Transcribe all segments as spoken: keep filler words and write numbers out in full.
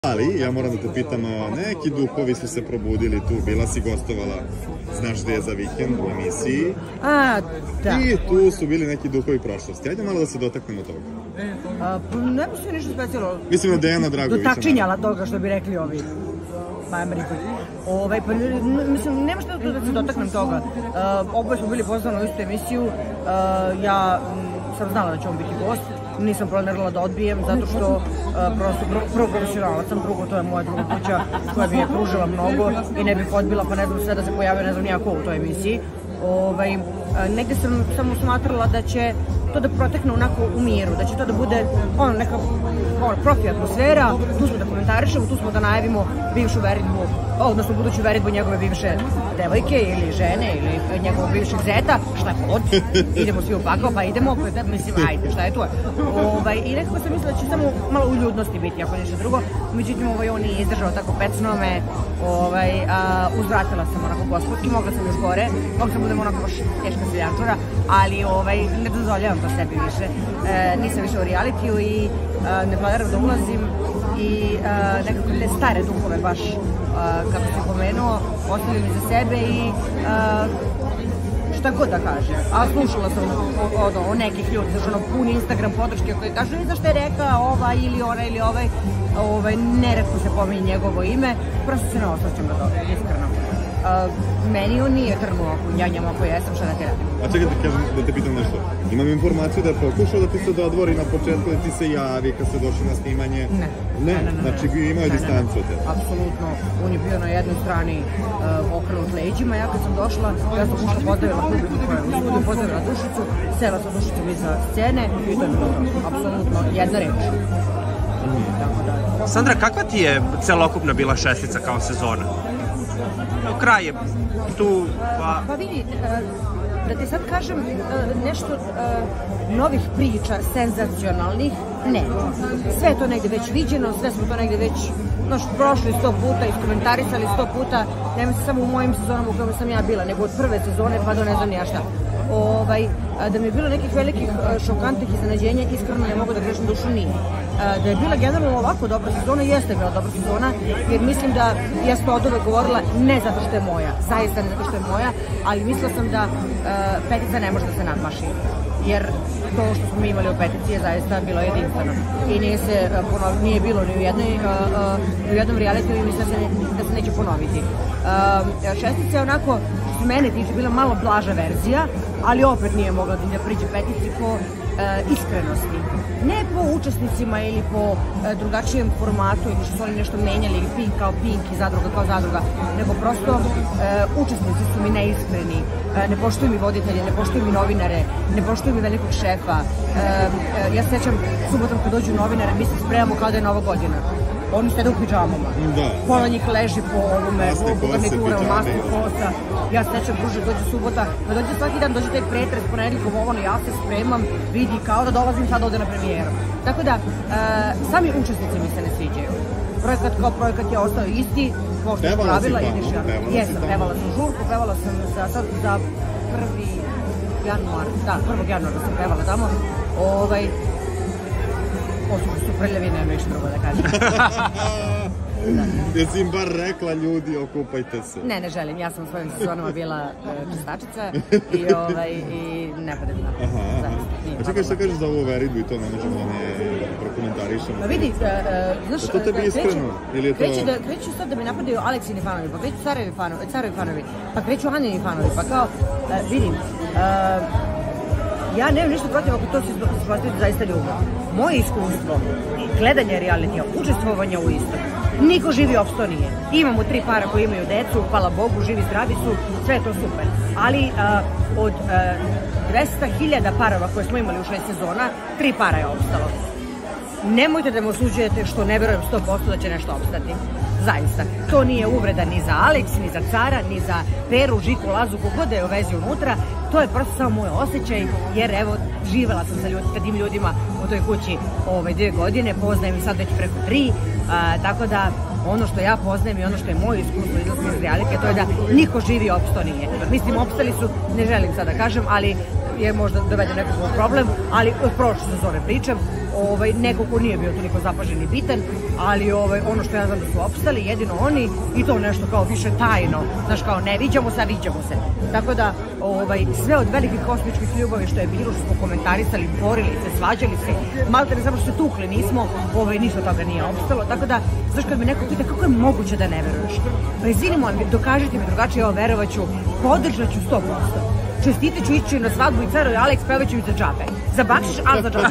Ali, ja moram da te pitam, neki duhovi su se probudili tu, bila si gostovala, znaš gde je za vikend u emisiji. A, da. I tu su bili neki duhovi prošlosti. Ajde malo da se dotaknemo toga. A, ne bi se ništa specijalno. Mislim na Dejana Dragovića. Dotačinjala toga, što bi rekli ovi. Pa Amerika. Ovaj, pa, mislim, nema šta da se dotaknem toga. Uh, oboje smo bili pozvani u istu emisiju. Uh, ja m, sam znala da će on biti gost. Nisam planirala da odbijem, zato što uh, prosto prvo, prvo profesionalac sam, drugo, to je moja druga kuća koja mi je pružila mnogo i ne bih odbila, pa ne znam sve da se pojavio, ne znam nijako u toj emisiji. Ovaj, uh, negde sam samo smatrala da će to da protekne onako u miru, da će to da bude ono, neka ono, profi atmosfera, tu smo da komentarišemo, tu smo da najavimo bivšu veritbu, odnosno buduću veritbu njegove bivše devojke ili žene ili njegovog bivšeg zeta, šta god, idemo svi u pakao, pa idemo, mislim, ajde, šta je to? Ovaj, I nekako sam mislila da će samo malo u ljudnosti biti, ako ništa drugo, međutim ovaj, on nije izdržao tako pecno me, ovaj, a, uzvratila sam onako gospodski, mogla sam još gore, mogla sam budem onako baš teška seljačura, ali ovaj, ne dozvoljavam to sebi više, e, nisam više u realitiju i a, ne planiram da ulazim i a, nekako te stare duhove baš, a, kako si pomenuo, ostavim za sebe i a, šta god da kaže. A slušala sam od, od, od nekih ljudi, znaš, ono, puni Instagram podrške koji kažu i zašto je rekla ova ili ona ili ovaj, ovaj, neretko se pominje njegovo ime, prosto se ne osvrćam na to, iskreno. Uh, meni on nije trnu oko, ja njama ako jesam, šta da ti radim. A čekaj da, kažem, da te pitam nešto. Imam informaciju da je pokušao da ti se dodvori na početku, da ti se javi kad se došli na snimanje. Ne. Ne? Ne, ne, ne, znači imao je distancu od tebe. Apsolutno. On je bio na jednoj strani uh, okrenut leđima. Ja kad sam došla, ja sam ušla, pozdravila publiku koja je u studiju, pozdravila Dušicu, sela sa Dušicom iza scene i to je bilo apsolutno jedna reč. Mm. Tako da. Sandra, kakva ti je celokupna bila šestica kao sezona? Kraj je tu, pa... Pa vidi, da ti sad kažem nešto novih priča, senzacionalnih, ne. Sve je to negde već viđeno, sve smo to negde već noš, prošli sto puta, iskomentarisali sto puta, nema se samo u mojim sezonama u kojima sam ja bila, nego od prve sezone pa do ne znam nija šta. Ovaj, da mi je bilo nekih velikih šokantnih iznenađenja, iskreno ne mogu da grešim dušu nije. Da je bila generalno ovako dobra sezona, jeste bila dobra sezona, jer mislim da ja sam od uvek govorila ne zato što je moja, zaista ne zato što je moja, ali mislila sam da uh, petica ne može da se nadmaši, jer to što smo mi imali u peticiji je zaista bilo jedinstveno i nije, se, uh, nije bilo ni u, jednoj, uh, uh, ni u jednom realitiju i mislim da se, da se neće ponoviti. Uh, šestica je onako, što mene tiče, bila malo blaža verzija, ali opet nije mogla da priđe petici po uh, iskrenosti. Ne po učesnicima ili po uh, drugačijem formatu ili što su oni nešto menjali ili Pink kao Pink i Zadruga kao Zadruga, nego prosto uh, učesnici su mi neiskreni, uh, ne poštuju mi voditelje, ne poštuju mi novinare, ne poštuju mi velikog šefa. Uh, uh, ja se sjećam subotom kad dođu novinare, mi se spremamo kao da je Nova godina. Oni sede u pidžamama. Da. Pola njih leži po ovome, po garnitura, u masku kosa. Ja se nećem, druže, dođe subota, pa dođe svaki dan, dođe taj pretres, ponedjeljkom ovo, ja se spremam, vidi kao da dolazim sad ovde na premijeru. Tako da, uh, sami učesnici mi se ne sviđaju. Projekat kao projekat je ostao isti, možda je pravila i niša. Jesam, pevala sam žurku, pevala sam za, sad za prvi januar, da, prvog januara sam pevala tamo. Ovaj, Osuši su prljavi, nema išta drugo da kažem. Da. Jesi im bar rekla ljudi, okupajte se? Ne, ne želim. Ja sam u svojim sezonama bila uh, čistačica i, ovaj, i ne padem na. Aha, aha. A čekaj, šta kažeš za ovu veritbu i to ne možemo da ne prokomentarišemo? Pa vidi, uh, uh, znaš... Je to tebi iskreno? Ili je to... Kreću, da, kreću sad da mi napadaju Aleksini fanovi, pa kreću Carevi fanovi, Carevi fanovi, pa kreću Anini fanovi, pa kao, uh, vidim, uh, ja nemam ništa protiv ako to se ispostaviti zaista ljubav. Moje iskustvo, gledanje realitija, učestvovanja u isto, niko živi opsto nije. Imamo tri para koji imaju decu, hvala Bogu, živi zdravi su, sve je to super. Ali a, od a, dvesta hiljada parova koje smo imali u šest sezona, tri para je opstalo. Nemojte da me osuđujete što ne verujem sto posto da će nešto opstati. Zaista. To nije uvreda ni za Aleks, ni za Cara, ni za Peru, Žiku, Lazu, kogod da je u vezi unutra. To je prosto samo moj osjećaj, jer evo, živela sam sa ljudi, tim ljudima u toj kući ove dvije godine, poznajem i sad već preko tri, a, tako da ono što ja poznajem i ono što je moje iskustvo izlaska iz realitija, to je da niko živi opsto nije. Mislim, opstali su, ne želim sad da kažem, ali je možda dovedem nekakav problem, ali od prošle sezone pričam, ovaj, neko ko nije bio toliko zapažen i bitan, ali ovaj, ono što ja znam da su opstali, jedino oni, i to nešto kao više tajno, znaš, kao ne viđamo se, a viđamo se. Tako da, ovaj, sve od velikih kosmičkih ljubavi što je bilo, što smo komentarisali, borili se, svađali se, malo te ne samo što se tukli nismo, ovaj, ništa toga nije opstalo, tako da, znaš, kad me neko pita kako je moguće da ne veruješ, pa izvini molim, dokažite mi drugačije, evo, verovaću, podržat ću sto posto. Čestite ću ići na svadbu i Caro i Aleks pevaću mi za džabe. Za bakšiš, ali za džabe.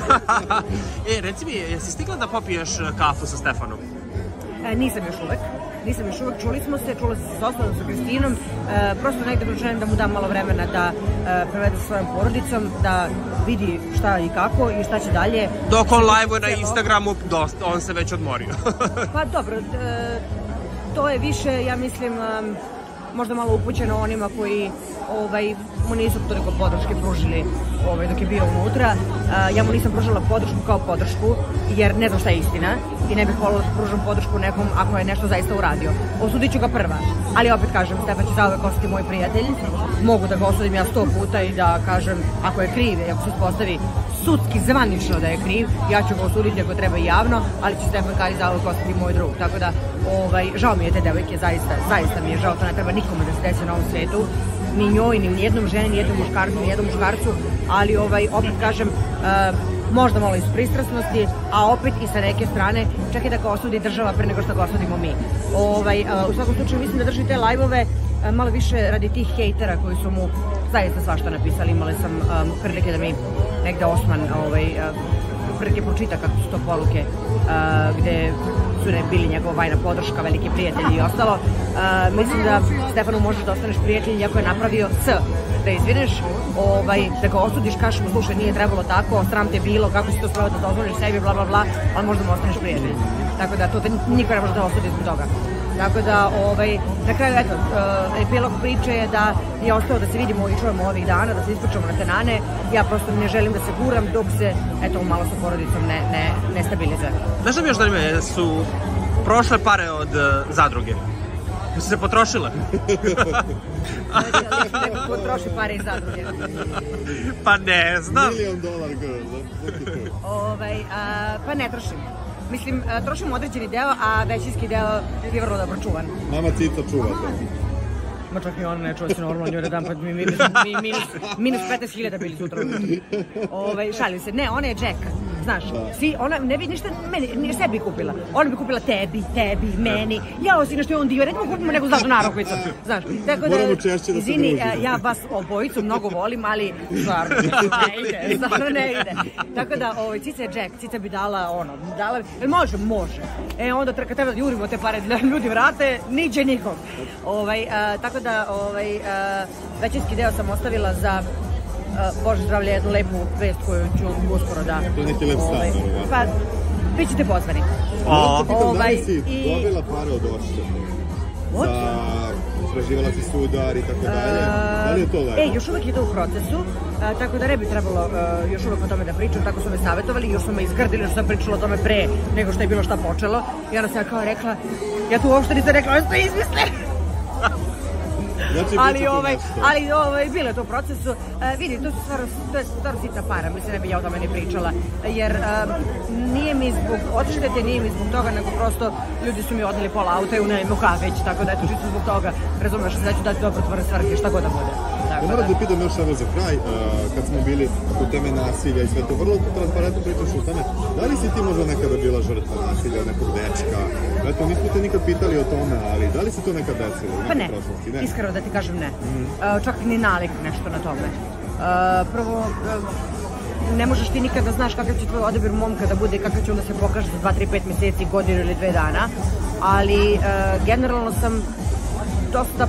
E, reci mi, jesi stigla da popiješ kafu sa Stefanom? E, nisam još uvek. Nisam još uvek, čuli smo se, čula se sa Ostavom, sa Kristinom. E, prosto negde želim da mu dam malo vremena da e, prevede sa svojom porodicom, da vidi šta i kako i šta će dalje. Dok on live-uje na Instagramu, dosta, on se već odmorio. Pa dobro, e, to je više, ja mislim, um, možda malo upućeno onima koji ovaj, mu nisu toliko podrške pružili ovaj, dok je bio unutra. Uh, ja mu nisam pružila podršku kao podršku, jer ne znam šta je istina i ne bih volila da pružam podršku nekom ako je nešto zaista uradio. Osudit ću ga prva, ali opet kažem, Stefan će zauvek ostati moj prijatelj. Mogu da ga osudim ja sto puta i da kažem ako je kriv i ako se uspostavi sudski zvanično da je kriv, ja ću ga osuditi ako treba i javno, ali će Stefan Kari zauvek ostati moj drug. Tako da, ovaj, žao mi je te devojke, zaista, zaista mi je žao, to ne treba nikome da se desi na ovom svetu, ni njoj, ni nijednom ženi, ni jednom muškarcu, ni jednom muškarcu, ali ovaj, opet kažem, uh, možda malo iz pristrasnosti, a opet i sa neke strane, čak i da ga osudi država pre nego što ga osudimo mi. Ovaj, uh, u svakom slučaju mislim da drži te live-ove uh, malo više radi tih hejtera koji su mu zaista svašta napisali. Imali sam um, prilike da mi negde Osman ovaj, uh, prilike pročita kako su to poruke uh, gde su ne bili njegova vajna podrška, veliki prijatelji i ostalo. Uh, mislim da Stefanu možeš da ostaneš prijatelj iako je napravio S, da izvineš, ovaj, da ga osudiš, kažeš mu, slušaj, nije trebalo tako, sram te bilo, kako si to spravo da dozvoliš sebi, bla bla bla, ali možda mu ostaneš prijatelj. Tako da to te niko ne može da osudi zbog toga. Tako da, ovaj, na kraju, eto, uh, epilog priče je da je ostao da se vidimo i čujemo ovih dana, da se ispričamo na tenane. Ja prosto ne želim da se guram dok se, eto, malo sa porodicom ne, ne, ne stabilizuje. Znaš da mi još zanima, su prošle pare od uh, zadruge? Su se potrošile? Neko ko troši pare iz zadruge. Pa ne znam. Milion dolar girl. Ovaj, a, pa ne trošim. Mislim, a, trošim određeni deo, a većinski deo je vrlo dobro čuvan. Mama Cica čuva to. Ma čak i ona ne čuva se normalno, njoj da dam pa mi minus, mi, minus, minus petnaest hiljada bili sutra. Ovaj, šalim se. Ne, ona je Jack. Znaš, svi, ona ne bi ništa, meni, nije sebi kupila. Ona bi kupila tebi, tebi, meni. Jao si nešto je on dio, recimo kupimo neku zlatnu narukvicu. Znaš, tako da, moramo češće da se izvini, družimo. ja vas obojicu mnogo volim, ali stvarno ne ide, stvarno ne ide. Tako da, ovaj, Cica je Jack, Cica bi dala ono, dala, jel može? Može. E, onda kad treba da jurimo te pare da ljudi vrate, niđe nikog. Ovaj, a, tako da, ovaj, a, većinski deo sam ostavila za Uh, Bože zdravlje, jednu lepu vest koju ću uskoro da... To je neki lep stan, ovaj, naravno. Pa, bit ćete pozvani. O, pitam, da Ovaj, li si i- dobila pare od očite? Od? Za istraživala si sudar i tako dalje. Da li je to lepo? E, još uvek je to u procesu, a, tako da ne bi trebalo a, još uvek o tome da pričam, tako su me savjetovali, još su me izgrdili što sam pričala o tome pre nego što je bilo šta počelo. I onda sam ja kao rekla, ja tu uopšte nisam rekla, ovo ste izmisle. Znači, ali pričati ovaj, nešto. ali ovaj, bilo je to u procesu. E, vidi, to, su stvarno, to je stvarno sitna para, mislim, ne bi ja o tome ne pričala, jer um, nije mi zbog odštete, nije mi zbog toga, nego prosto ljudi su mi odneli pola auta i unajmo kafeć, tako da eto čisto zbog toga, razumeš, da ću dati dobrotvorne svrhe, šta god da bude. Tako Ja moram da. da pitam još evo za kraj, uh, kad smo bili u teme nasilja i sve to, vrlo transparentno pričaš o tome, da li si ti možda nekada bila žrtva nasilja od nekog dečka? Eto, nismo te nikad pitali o tome, ali da li se to nekad desilo u Pa ne, nekoj prošlosti? Ne. iskreno da ti kažem ne. Uh, čak ni nalik nešto na tome. Uh, prvo, uh, ne možeš ti nikada znaš kakav će tvoj odabir momka da bude i kakav će onda se pokaže za dva, tri, pet meseci, godinu ili dve dana, ali uh, generalno sam dosta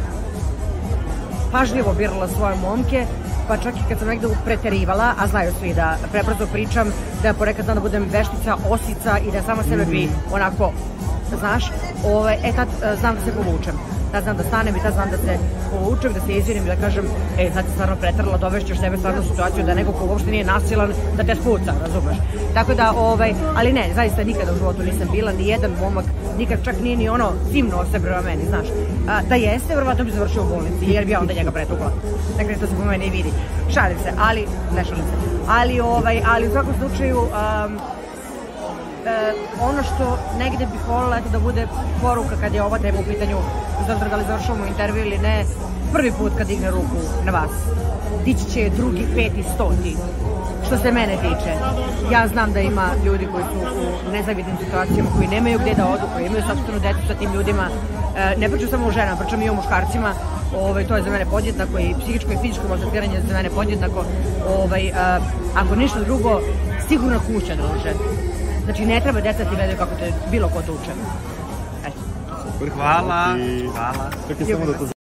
pažljivo birala svoje momke, pa čak i kad sam negde preterivala, a znaju svi da prebrzo pričam, da ponekad znam da budem veštica, osica i da sama sebe bi onako, znaš, ovaj, e tad e, znam da se povučem. Tad znam da stanem i tad znam da se povučem, da se izvinim i da kažem, e, sad si stvarno pretrla, dovešćeš sebe stvarno u situaciju da neko ko uopšte nije nasilan, da te spuca, razumeš? Tako da, ovaj, ali ne, zaista nikada u životu nisam bila, ni jedan momak, nikad čak nije ni ono zimno se prema meni, znaš. A, da jeste, verovatno bi završio u bolnici, jer bi ja onda njega pretukla. Dakle, to se po mene i vidi. Šalim se, ali, ne šalim se. Ali, ovaj, ali u svakom slučaju, um, ono što negde bih voljela da bude poruka kad je ova tema u pitanju, zato da li završavamo intervju ili ne, prvi put kad digne ruku na vas, dići će drugi, peti, stoti. Što se mene tiče, ja znam da ima ljudi koji su u nezavidnim situacijama, koji nemaju gde da odu, koji imaju sopstvenu decu sa tim ljudima. Ne pričam samo o ženama, pričam i o muškarcima. To je za mene podjednako i psihičko i fizičko maltretiranje je za mene podjednako. Ako ništa drugo, sigurna kuća, druže. Znači, ne treba deca ti gledaju kako te bilo ko tuče. Hvala. Hvala.